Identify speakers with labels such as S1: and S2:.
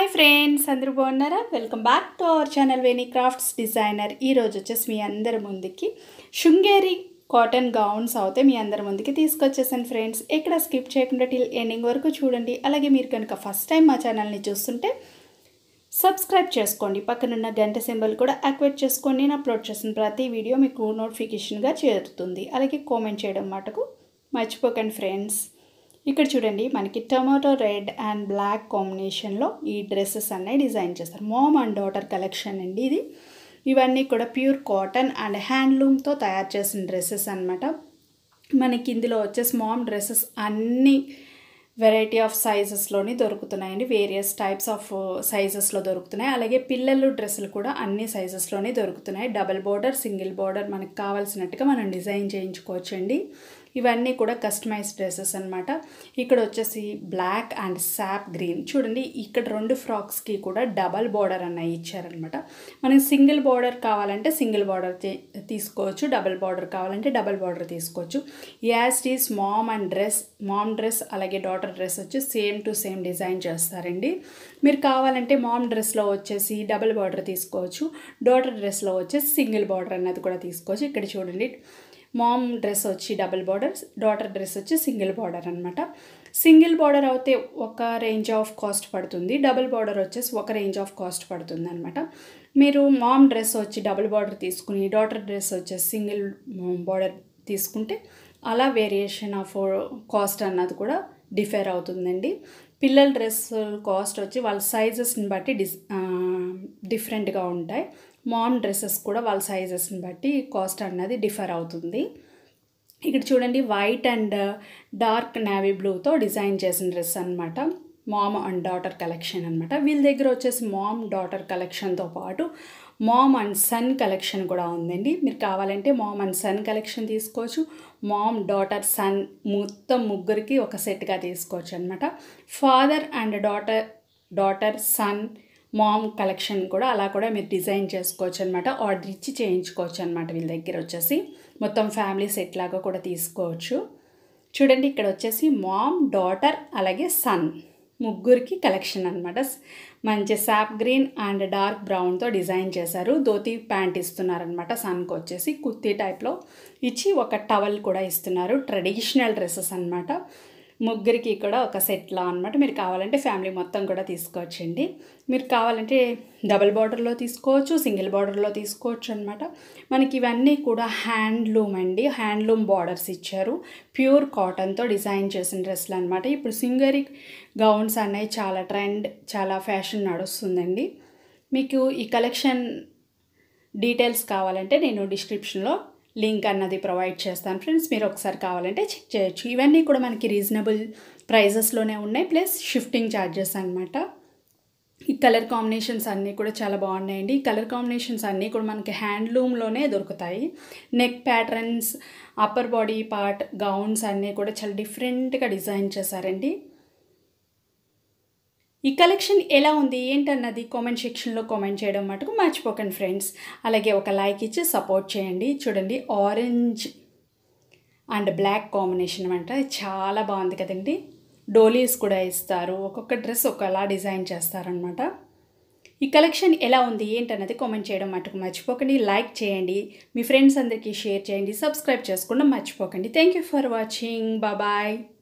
S1: Hi friends, అందరూ బాగున్నారా? Welcome back to our channel Veni crafts designer. ఈరోజు వచ్చేసి మీ అందరి ముందుకి శృంగేరి కాటన్ గౌన్స్ అయితే మీ అందరి ముందుకి తీసుకొచ్చేసాను ఫ్రెండ్స్. ఎక్కడ స్కిప్ చేయకుండా టిల్ ఎండింగ్ వరకు చూడండి. అలాగే మీరు కనుక ఫస్ట్ టైం మా ఛానల్ని చూస్తుంటే సబ్స్క్రైబ్ చేసుకోండి. పక్కనున్న గంట సింబల్ కూడా యాక్టివేట్ చేసుకోండి. నేను అప్లోడ్ చేసిన ప్రతి వీడియో మీకు నోటిఫికేషన్గా చేరుతుంది. అలాగే కామెంట్ చేయడం మటుకు మర్చిపోకండి ఫ్రెండ్స్. ఇక్కడ చూడండి, మనకి టొమాటో రెడ్ అండ్ బ్లాక్ కాంబినేషన్లో ఈ డ్రెస్సెస్ అన్నీ డిజైన్ చేస్తారు. మామ్ అండ్ డాటర్ కలెక్షన్ అండి ఇది. ఇవన్నీ కూడా ప్యూర్ కాటన్ అండ్ హ్యాండ్లూమ్తో తయారు చేసిన డ్రెస్సెస్ అనమాట. మనకి ఇందులో వచ్చేసి మామ్ డ్రెస్సెస్ అన్ని వెరైటీ ఆఫ్ సైజెస్లోని దొరుకుతున్నాయండి. వేరియస్ టైప్స్ ఆఫ్ సైజెస్లో దొరుకుతున్నాయి. అలాగే పిల్లలు డ్రెస్సులు కూడా అన్ని సైజెస్లోనే దొరుకుతున్నాయి. డబుల్ బోర్డర్, సింగిల్ బోర్డర్ మనకు కావాల్సినట్టుగా మనం డిజైన్ చేయించుకోవచ్చండి. ఇవన్నీ కూడా కస్టమైజ్డ్ డ్రెస్సెస్ అనమాట. ఇక్కడ వచ్చేసి బ్లాక్ అండ్ సాప్ గ్రీన్ చూడండి. ఇక్కడ రెండు ఫ్రాక్స్కి కూడా డబల్ బార్డర్ అన్న ఇచ్చారనమాట. మనకి సింగిల్ బార్డర్ కావాలంటే సింగిల్ బార్డర్ తీసుకోవచ్చు, డబల్ బార్డర్ కావాలంటే డబల్ బార్డర్ తీసుకోవచ్చు. As it is mom dress అలాగే డాటర్ డ్రెస్ వచ్చి సేమ్ టు సేమ్ డిజైన్ చేస్తారండి. మీరు కావాలంటే మామ్ డ్రెస్లో వచ్చేసి డబల్ బార్డర్ తీసుకోవచ్చు, డాటర్ డ్రెస్లో వచ్చేసి సింగిల్ బార్డర్ అన్నది కూడా తీసుకోవచ్చు. ఇక్కడ చూడండి, మామ్ డ్రెస్ వచ్చి డబుల్ బార్డర్, డాటర్ డ్రెస్ వచ్చి సింగిల్ బార్డర్ అనమాట. సింగిల్ బార్డర్ అయితే ఒక రేంజ్ ఆఫ్ కాస్ట్ పడుతుంది, డబుల్ బార్డర్ వచ్చేసి ఒక రేంజ్ ఆఫ్ కాస్ట్ పడుతుంది అనమాట. మీరు మామ్ డ్రెస్ వచ్చి డబుల్ బార్డర్ తీసుకుని డాటర్ డ్రెస్ వచ్చేసి సింగిల్ బార్డర్ తీసుకుంటే అలా వేరియేషన్ ఆఫ్ కాస్ట్ అన్నది కూడా డిఫర్ అవుతుందండి. పిల్లల డ్రెస్ కాస్ట్ వచ్చి వాళ్ళ సైజెస్ని బట్టి డిఫరెంట్గా ఉంటాయి. మామ్ డ్రెస్సెస్ కూడా వాళ్ళ సైజెస్ని బట్టి కాస్ట్ అన్నది డిఫర్ అవుతుంది. ఇక్కడ చూడండి, వైట్ అండ్ డార్క్ నేవీ బ్లూతో డిజైన్ చేసిన డ్రెస్ అనమాట. మామ్ అండ్ డాటర్ కలెక్షన్ అనమాట. వీళ్ళ దగ్గర వచ్చేసి మామ్ డాటర్ కలెక్షన్తో పాటు మామ్ అండ్ సన్ కలెక్షన్ కూడా ఉందండి. మీరు కావాలంటే మామ్ అండ్ సన్ కలెక్షన్ తీసుకోవచ్చు, మామ్ డాటర్ సన్ మొత్తం ముగ్గురికి ఒక సెట్గా తీసుకోవచ్చు అనమాట. Father and daughter son mom collection కూడా అలా కూడా మీరు డిజైన్ చేసుకోవచ్చు అనమాట. ఆర్డర్ ఇచ్చి చేయించుకోవచ్చు అనమాట. వీళ్ళ దగ్గర వచ్చేసి మొత్తం ఫ్యామిలీ సెట్ లాగా కూడా తీసుకోవచ్చు. చూడండి, ఇక్కడ వచ్చేసి మామ్, డాటర్ అలాగే సన్ ముగ్గురికి కలెక్షన్ అనమాట. మంచి సాప్ గ్రీన్ అండ్ డార్క్ బ్రౌన్తో డిజైన్ చేశారు. ధోతి ప్యాంట్ ఇస్తున్నారనమాట. సన్కి వచ్చేసి కుర్తీ టైప్లో ఇచ్చి ఒక టవల్ కూడా ఇస్తున్నారు. ట్రెడిషనల్ డ్రెస్సెస్ అనమాట. ముగ్గురికి కూడా ఒక సెట్లా అనమాట. మీరు కావాలంటే ఫ్యామిలీ మొత్తం కూడా తీసుకోవచ్చండి. మీరు కావాలంటే డబుల్ బార్డర్లో తీసుకోవచ్చు, సింగిల్ బార్డర్లో తీసుకోవచ్చు అనమాట. మనకి ఇవన్నీ కూడా హ్యాండ్లూమ్ అండి. హ్యాండ్లూమ్ బార్డర్స్ ఇచ్చారు. ప్యూర్ కాటన్తో డిజైన్ చేసిన డ్రెస్సులు అనమాట. ఇప్పుడు సింగరీ గౌన్స్ అనేవి చాలా ట్రెండ్, చాలా ఫ్యాషన్ నడుస్తుందండి. మీకు ఈ కలెక్షన్ డీటెయిల్స్ కావాలంటే నేను డిస్క్రిప్షన్లో లింక్ అన్నది ప్రొవైడ్ చేస్తాను ఫ్రెండ్స్. మీరు ఒకసారి కావాలంటే చెక్ చేయొచ్చు. ఇవన్నీ కూడా మనకి రీజనబుల్ ప్రైజెస్లోనే ఉన్నాయి, ప్లస్ షిఫ్టింగ్ ఛార్జెస్ అనమాట. ఈ కలర్ కాంబినేషన్స్ అన్నీ కూడా చాలా బాగున్నాయండి. ఈ కలర్ కాంబినేషన్స్ అన్నీ కూడా మనకి హ్యాండ్లూమ్లోనే దొరుకుతాయి. Neck patterns, upper body part gowns అన్నీ కూడా చాలా డిఫరెంట్గా డిజైన్ చేశారండి. ఈ కలెక్షన్ ఎలా ఉంది ఏంటన్నది కామెంట్ సెక్షన్లో కామెంట్ చేయడం మటుకు మర్చిపోకండి ఫ్రెండ్స్. అలాగే ఒక లైక్ ఇచ్చి సపోర్ట్ చేయండి. చూడండి, ఆరెంజ్ అండ్ బ్లాక్ కాంబినేషన్ అంట చాలా బాగుంది కదండి. డోలీస్ కూడా ఇస్తారు. ఒక్కొక్క డ్రెస్ ఒకలా డిజైన్ చేస్తారనమాట. ఈ కలెక్షన్ ఎలా ఉంది ఏంటన్నది కామెంట్ చేయడం మటుకు మర్చిపోకండి. లైక్ చేయండి, మీ ఫ్రెండ్స్ అందరికీ షేర్ చేయండి, సబ్స్క్రైబ్ చేసుకోవడం మర్చిపోకండి. Thank you for watching. Bye.